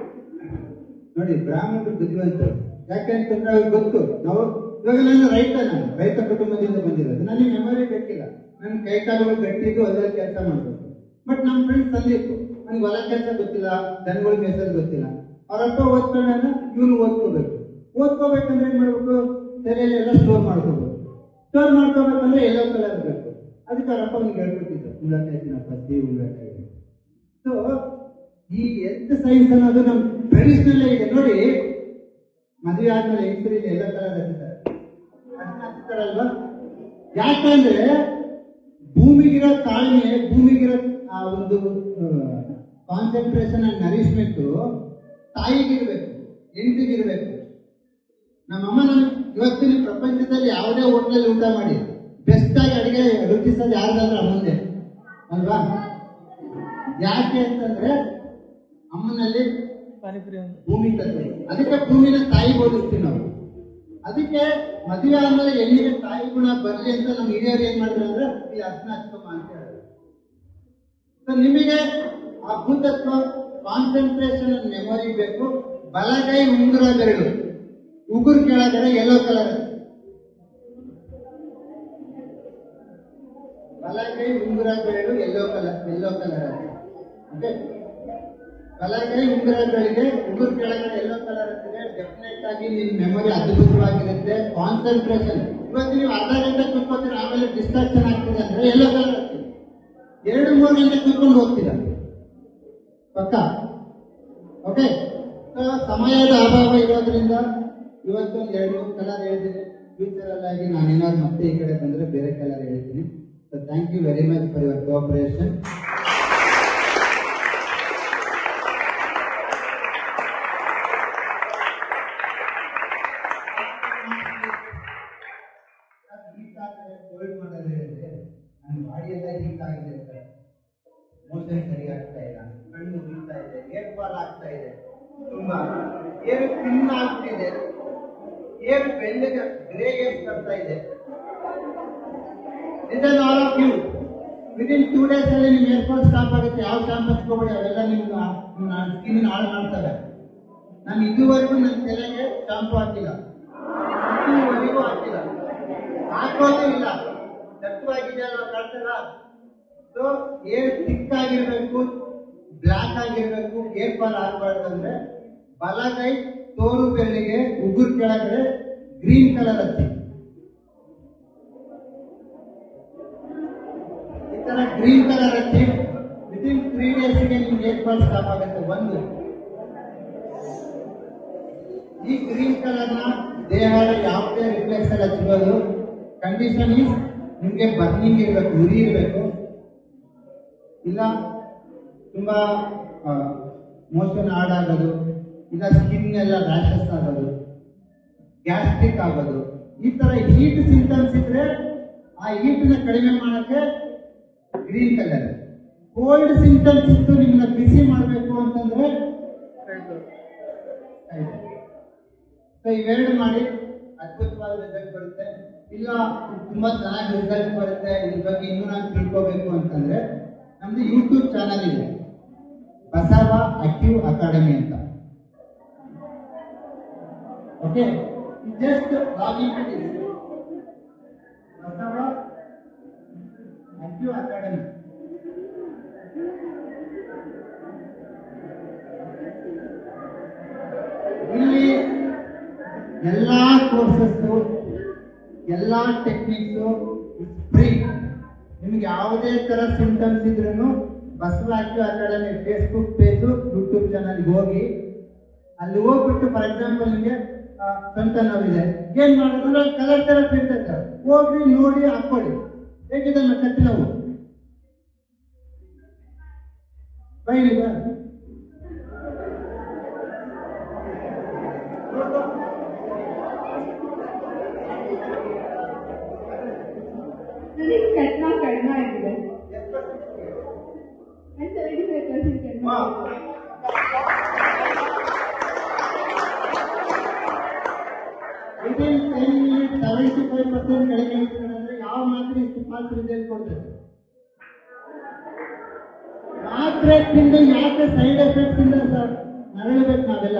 Speaker 1: ನೋಡಿ ಬ್ರಾಹ್ಮಣರು ಬುದ್ಧಿವಂತರು. ಯಾಕೆಂತಂದ್ರೆ ಅವ್ರಿಗೆ ಗೊತ್ತು, ನಾವು ಇವಾಗ ನಾನು ರೈತ ಕುಟುಂಬದಿಂದ ಬಂದಿರೋದು, ನನಗೆ ಮೆಮೊರಿ ಬೇಕಿಲ್ಲ, ನನ್ನ ಕೈಕಾಲುಗಳು ಗಟ್ಟಿದ್ದು ಹೊಲದಲ್ಲಿ ಕೆಲಸ ಮಾಡ್ಬೇಕು. ಬಟ್ ನಮ್ಮ ಫ್ರೆಂಡ್ ಸಂದೀಪ್, ನನಗೆ ಹೊಲ ಕೆಲಸ ಗೊತ್ತಿಲ್ಲ, ದನಗಳು ಮೇಸೋದು ಗೊತ್ತಿಲ್ಲ. ಅವರಪ್ಪ ಓದ್ಕೊಂಡ ಇವನು ಓದ್ಕೋಬೇಕಂದ್ರೆ ಏನ್ ಮಾಡ್ಬೇಕು? ತಲೆಯಲ್ಲಿ ಎಲ್ಲ ಸ್ಟೋರ್ ಮಾಡ್ಕೋಬೇಕು. ಸ್ಟೋರ್ ಮಾಡ್ಕೋಬೇಕಂದ್ರೆ ಎಲ್ಲೋ ಕಲರ್ ಬೇಕು. ಅದಕ್ಕೆ ಅವರಪ್ಪ ಅವ್ನಿಗೆ ಹೇಳ್ಕೊಟ್ಟಿದ್ದು, ಉಳ್ಳಾಕಾಯಿ ತಿನ್ನಪ್ಪ, ಸಿಹಿ ಉಳ್ಳಾಕಾಯಿ. ಸೊ ಈ ಹೆಲ್ತ್ ಸೈನ್ಸ್ ಅನ್ನೋದು ನಮ್ ಟ್ರೆಡಿಷನಲ್ ಇದೆ. ನೋಡಿ, ಮದುವೆ ಆದ್ಮೇಲೆ ಹೆಂಗಸರಿಗೆ ಎಲ್ಲೋ ಕಲರ್ ಹಚ್ತಾರಲ್ವಾ? ಯಾಕಂದ್ರೆ ಭೂಮಿಗಿರೋ ತಾಳ್ಮೆ, ಭೂಮಿಗಿರೋ ಆ ಒಂದು ಕಾನ್ಸಂಟ್ರೇಷನ್ ಅಂಡ್ ನರಿಶ್ಮೆಂಟ್ ತಾಯಿಗಿರ್ಬೇಕು, ಹೆಂಡತಿಗಿರ್ಬೇಕು. ನಮ್ಮಮ್ಮ ನನಗೆ ಇವತ್ತಿನ ಪ್ರಪಂಚದಲ್ಲಿ ಯಾವುದೇ ಹೋಟ್ಲಲ್ಲಿ ಊಟ ಮಾಡಿ ಬೆಸ್ಟ್ ಆಗಿ ಅಡಿಗೆ ರುಚಿಸೋದು ಯಾರ್ದಾದ್ರೂ ಅಮ್ಮಂದೆ ಅಲ್ವಾ? ಯಾಕೆ ಅಂತಂದ್ರೆ ಅಮ್ಮನಲ್ಲಿ ಭೂಮಿ ತತ್ವ. ಅದಕ್ಕೆ ಭೂಮಿನ ತಾಯಿ ಬೋಧಿಸ್ತೀವಿ ನಾವು. ಅದಕ್ಕೆ ಮದುವೆ ಆದ್ಮೇಲೆ ಹೆಣ್ಣಿಗೆ ತಾಯಿ ಗುಣ ಬರ್ಲಿ ಅಂತ ನಮ್ಮ ಹಿರಿಯರು ಏನ್ ಮಾಡಿದ್ರು ಅಂದ್ರೆ ಈ ಅರ್ಶನ ಹಚ್ಕೊಂಬ ಅಂತ ಹೇಳಿದ್ರು. ನಿಮಗೆ ಆ ಭೂತತ್ವ, ಕಾನ್ಸಂಟ್ರೇಷನ್ ಅಂಡ್ ಮೆಮೊರಿ ಬೇಕು. ಬಲಗೈ ಉಂಗುರ ಬೆರಳು, ಉಗುರು ಕೆಳಗಡೆ ಯೆಲ್ಲೋ ಕಲರ್. ಬಲಗೈ ಉಂಗುರ ಬೆರಳು ಯೆಲ್ಲೋ ಕಲರ್. ಓಕೆ, ಬಲಗೈ ಉಂಗುರ ಬೆರಳಿಗೆ ಉಗುರು ಕೆಳಗಡೆ ಯೆಲ್ಲೋ ಕಲರ್ ಇರ್ತದೆ. ಡೆಫಿನೆಟ್ ಆಗಿ ನಿಮ್ಮ ಮೆಮೊರಿ ಅದ್ಭುತವಾಗಿರುತ್ತೆ. ಕಾನ್ಸಂಟ್ರೇಷನ್, ಇವತ್ತು ನೀವು ಅರ್ಧ ಗಂಟೆ ಕೂತ್ಕೋತೀರ, ಆಮೇಲೆ ಡಿಸ್ಟ್ರಾಕ್ಷನ್ ಆಗ್ತಿದೆ ಅಂದ್ರೆ ಯೆಲ್ಲೋ ಕಲರ್ ಆಗ್ತದೆ. 2-3 ಗಂಟೆ ಕೂತ್ಕೊಂಡು ಹೋಗ್ತೀರ ಪಕ್ಕ. ಓಕೆ, ಸಮಯದ ಅಭಾವ ಇರೋದ್ರಿಂದ ಇವತ್ತೊಂದು 2-3 ಕಲರ್ ಹೇಳಿದ್ದೀನಿ. ಫ್ಯೂಚರ್ ಅಲ್ಲಾಗಿ ನಾನೇನಾದ್ರು ಮತ್ತೆ ಈ ಕಡೆ ಬಂದ್ರೆ ಬೇರೆ ಕಲರ್ ಹೇಳ್ತೀನಿ. So thank you very much for your cooperation. Cold ಮಾಡೋದು ಹೇಳಿದ್ರೆ ನನ್ನ ಬಾಡಿಯೆಲ್ಲ ಹೀಟ್ ಆಗಿದೆ ಸರ್, ಮೋಷನ್ ಸರಿ ಆಗ್ತಾ ಇಲ್ಲ, ಕಣ್ಣು ಉರಿತಾ ಇದೆ, ಏರ್ ಫಾಲ್ ಆಗ್ತಾ ಇದೆ, ತುಂಬಾ ಏರು ಪಿನ್ ಆಗ್ತಿದೆ, ಏರು ಬೆಳ್ಳಗೆ ಗ್ರೇ ಏರ್ಸ್ ಬರ್ತಾ ಇದೆ. All of you within 2 days ಅಲ್ಲಿ ನಿಮ್ ಹೇರ್ ಫಾಲ್ ಸ್ಟಾಪ್ ಆಗುತ್ತೆ. ಯಾವ ಶಾಂಪು ಹಚ್ಕೋಬೇಡಿ, ಅವೆಲ್ಲ ನಿಮ್ಮ ಸ್ಕಿನ್ ಹಾಳು ಮಾಡ್ತವೆ. ನಾನು ಇದುವರೆಗೂ ನನ್ನ ತಲೆಗೆ ಶಾಂಪು ಹಾಕಿಲ್ಲ, ಇದುವರೆಗೂ ಹಾಕಿಲ್ಲ, ಹಾಕೋದೇ ಇಲ್ಲ. ದಟ್ಟವಾಗಿದೆ ಅಲ್ವಾ, ಕಾಣ್ತಲ್ಲ? ಸೊ ಏರ್ ಥಿಕ್ ಆಗಿರ್ಬೇಕು, ಬ್ಲಾಕ್ ಆಗಿರ್ಬೇಕು. ಹೇರ್ ಫಾಲ್ ಆಗಬಾರ್ದು ಅಂದ್ರೆ ಬಲಗೈ ತೋರು ಬೆರಳಿಗೆ ಉಗುರು ಕೆಳಗಡೆ ಗ್ರೀನ್ ಕಲರ್ ಹಚ್ಚಿ. ಈ ತರ ಗ್ರೀನ್ ಕಲರ್ ಹಚ್ಚಿ ವಿದಿನ್ 3 days ಗೆ ನಿಮ್ಗೆ ಹೇರ್ ಫಾಲ್ ಸ್ಟಾಪ್ ಆಗುತ್ತೆ. ಒಂದು ಈ ಗ್ರೀನ್ ಕಲರ್ ನ ದೇಹದ ಯಾವುದೇ ರಿಫ್ಲೆಕ್ಸ್ ಅಲ್ಲಿ ಹಚ್ಬೋದು. ಕಂಡೀಷನ್ ಈಸ್ ನಿಮ್ಗೆ ಬರ್ನಿಂಗ್ ಇರಬೇಕು, ಉರಿ ಇರಬೇಕು, ಇಲ್ಲ ತುಂಬಾ ಮೋಷನ್ ಹಾರ್ಡ್ ಆಗೋದು, ಇಲ್ಲ ಸ್ಕಿನ್ ಎಲ್ಲ ರ್ಯಾಷಸ್ ಆಗೋದು, ಗ್ಯಾಸ್ಟ್ರಿಕ್ ಆಗೋದು, ಈ ತರ ಹೀಟ್ ಸಿಂಟಮ್ಸ್ ಇದ್ರೆ ಆ ಹೀಟ್ ನ ಕಡಿಮೆ ಮಾಡಕ್ಕೆ ಗ್ರೀನ್ ಕಲರ್. ಕೋಲ್ಡ್ ಸಿಂಟಮ್ಸ್ ಇತ್ತು ನಿಮ್ಮನ್ನ ಬಿಸಿ ಮಾಡಬೇಕು ಅಂತಂದ್ರೆ ಸೊ ಇವೆರಡು ಮಾಡಿ ಅದ್ಭುತವಾದ ರಿಸಲ್ಟ್ ಬರುತ್ತೆ. ಇಲ್ಲ ತುಂಬಾ ಚೆನ್ನಾಗಿ ರಿಸಲ್ಟ್ ಬರುತ್ತೆ, ಇದ್ರ ಬಗ್ಗೆ ಇನ್ನೂ ನಾನು ತಿಳ್ಕೋಬೇಕು ಅಂತಂದ್ರೆ ನಮ್ದು ಯೂಟ್ಯೂಬ್ ಚಾನಲ್ ಇದೆ, ಬಸವ ಆಕ್ಟಿವ್ ಅಕಾಡೆಮಿ ಅಂತ. ಓಕೆ, ಜಸ್ಟ್ ಲಾಗಿನ್ ಮಾಡಿ ಬಸವ ಆಕ್ಟಿವ್ ಅಕಾಡೆಮಿ. ಇಲ್ಲಿ ಎಲ್ಲಾ ಕೋರ್ಸಸ್, ಎಲ್ಲಾ ಟೆಕ್ನಿಕ್ಸು ಫ್ರೀ. ನಿಮ್ಗೆ ಯಾವುದೇ ತರ ಸಿಂಟಮ್ಸ್ ಇದ್ರೂ Basava active academy Facebook page, YouTube ಚಾನಲ್ಗೆ ಹೋಗಿ ಅಲ್ಲಿ ಹೋಗ್ಬಿಟ್ಟು, ಫಾರ್ ಎಕ್ಸಾಂಪಲ್ ನಿಮಗೆ ಸ್ವಂತ ನೋವಿದೆ, ಏನ್ ಮಾಡಿದ್ರೆ ಕಲರ್ ಥೆರಪಿ ಇರ್ತೈತೆ, ಹೋಗಿ ನೋಡಿ ಹಾಕೊಳ್ಳಿ. ಹೇಗಿದೆ ಕತ್ತಿ ನೋವು ಬೈಲಿ
Speaker 2: ಕಡಿಮೆ ಆಗಿದೆ.
Speaker 1: ವಿದಿನ್ 10 minutes 75% ಕಡಿಮೆ ಅಂದ್ರೆ ಯಾವ ಮಾತ್ರೆ ಇಷ್ಟು ಫಾಸ್ಟ್ ರಿಸಲ್ಟ್ ಕೊಡ್ತದೆ? ಮಾತ್ರೆ ತಿಂದು ಯಾಕೆ ಸೈಡ್ ಎಫೆಕ್ಟ್ಸ್ ಇಂದ ನರಳಬೇಕು ನಾವೆಲ್ಲ?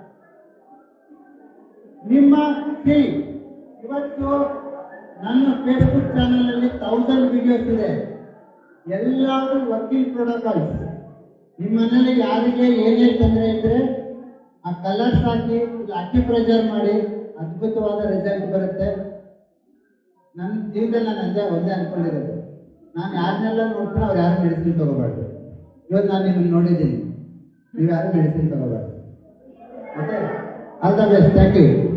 Speaker 1: ನಿಮ್ಮ ಇವತ್ತು ನನ್ನ ಫೇಸ್ಬುಕ್ ಚಾನಲ್ ಅಲ್ಲಿ 1000 ವಿಡಿಯೋಸ್ ಇದೆ, ಎಲ್ಲರೂ ವರ್ಕಿಂಗ್ ಪ್ರೋಟೋಕಾಲ್ಸ್. ನಿಮ್ಮ ಮನೇಲಿ ಯಾರಿಗೆ ಏನೇ ತೊಂದರೆ ಇದ್ರೆ ಆ ಕಲರ್ಸ್ ಹಾಕಿ ಅಕ್ಯುಪ್ರೆಷರ್ ಮಾಡಿ ಅದ್ಭುತವಾದ ರಿಸಲ್ಟ್ ಬರುತ್ತೆ. ನನ್ನ ಜೀವನದಲ್ಲಿ ನಾನು ಒಂದೇ ಅನ್ಕೊಂಡಿರೋದು, ನಾನು ಯಾರನ್ನೆಲ್ಲ ನೋಡ್ತೀನಿ ಅವ್ರು ಯಾರು ಮೆಡಿಸಿನ್ ತಗೋಬಾರ್ದು. ಇವತ್ತು ನಾನು ನಿಮ್ಮನ್ನು ನೋಡಿದ್ದೀನಿ, ನೀವು ಯಾರು ಮೆಡಿಸಿನ್ ತಗೋಬಾರ್ದು. Okay, all the best, thank you.